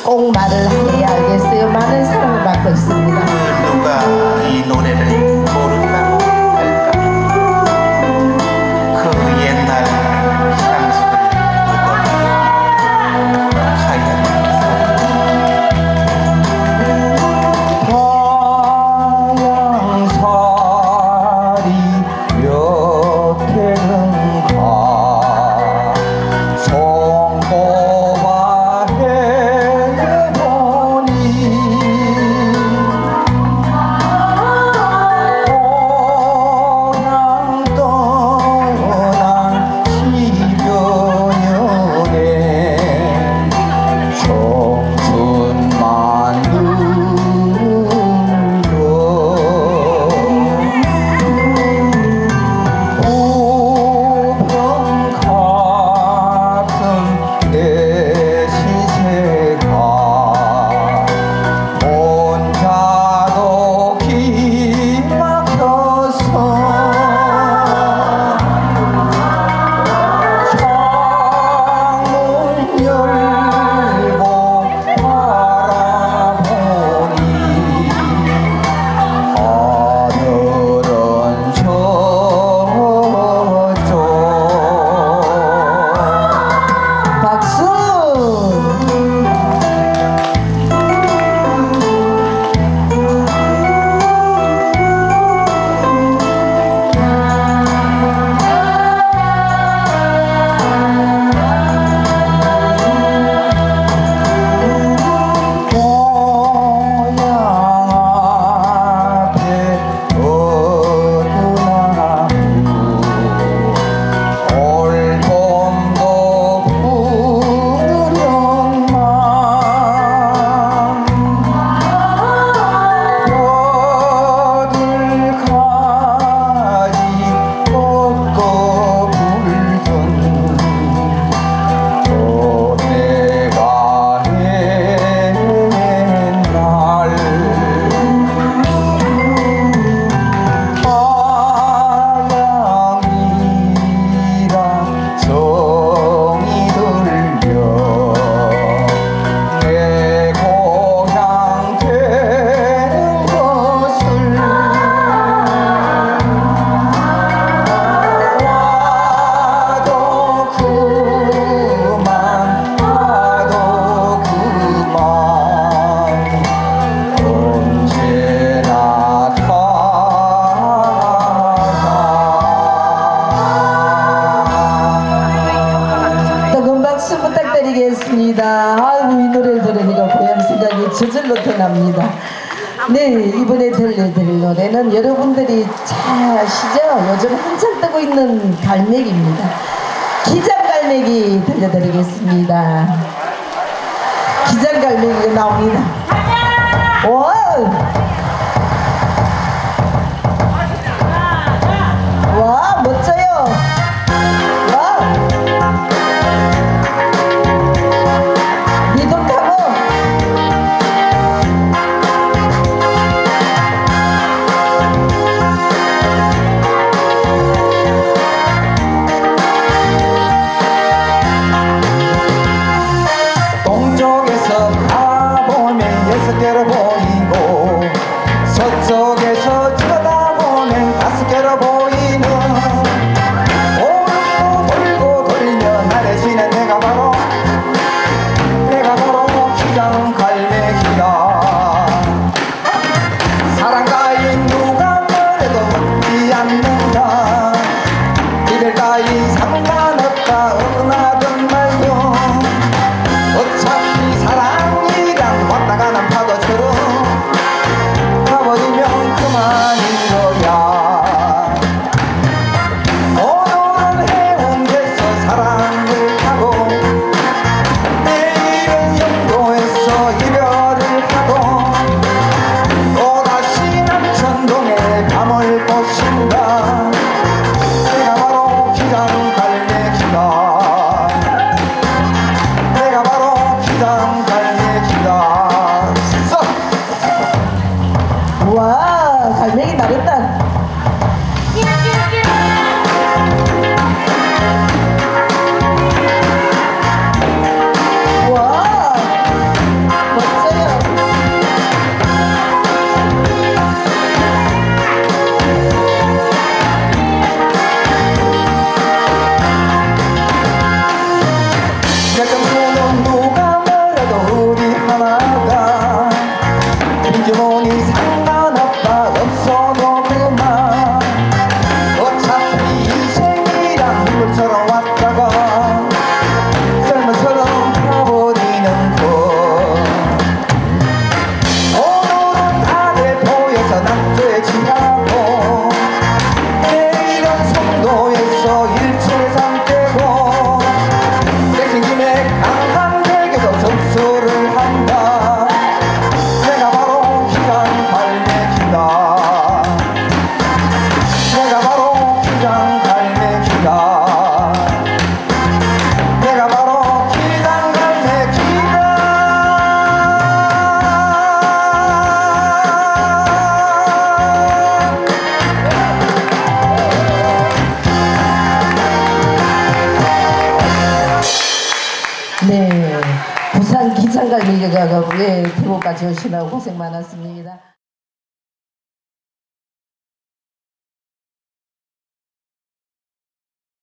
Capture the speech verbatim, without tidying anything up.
꼭 말을 해야 알겠어요. 많은 사랑을 받고 있습니다. 누가 이 노래를 모른다고 할까? 그 옛날 향수를 화양살이 몇 해는가 송고바 해보니 고향 떠난 십여 년에 청춘만 눈으로 우병 같은 내 신세가 혼자도 기막혀서 창문 열고 바라보니 하늘은 저쪽 박수! 고향 앞에 어두나무 올봄도 푸르련만 여들가지 꺾어 불던 내가 옛날 하양이라 정이 들려 내 고향 되는 것을 와도 그만 와도 그만 언제나 가라. 뜨거운 박수 부탁드리겠습니다. 아이고, 이 노래를 들으니까 고향 생각이 저절로 떠납니다. 네, 이번에 들려드릴 노래는 여러분들이 잘 아시죠? 요즘 한창 뜨고 있는 갈매기입니다. 기장갈매기 들려드리겠습니다. 기장갈매기가 나옵니다. 와! 와, 멋져요. 와! 리듬 타고 동쪽에서 바라보면 여섯 개로 보이고 네, 부산 기장갈매기가 예, 대구까지 오시느라고 고생 많았습니다.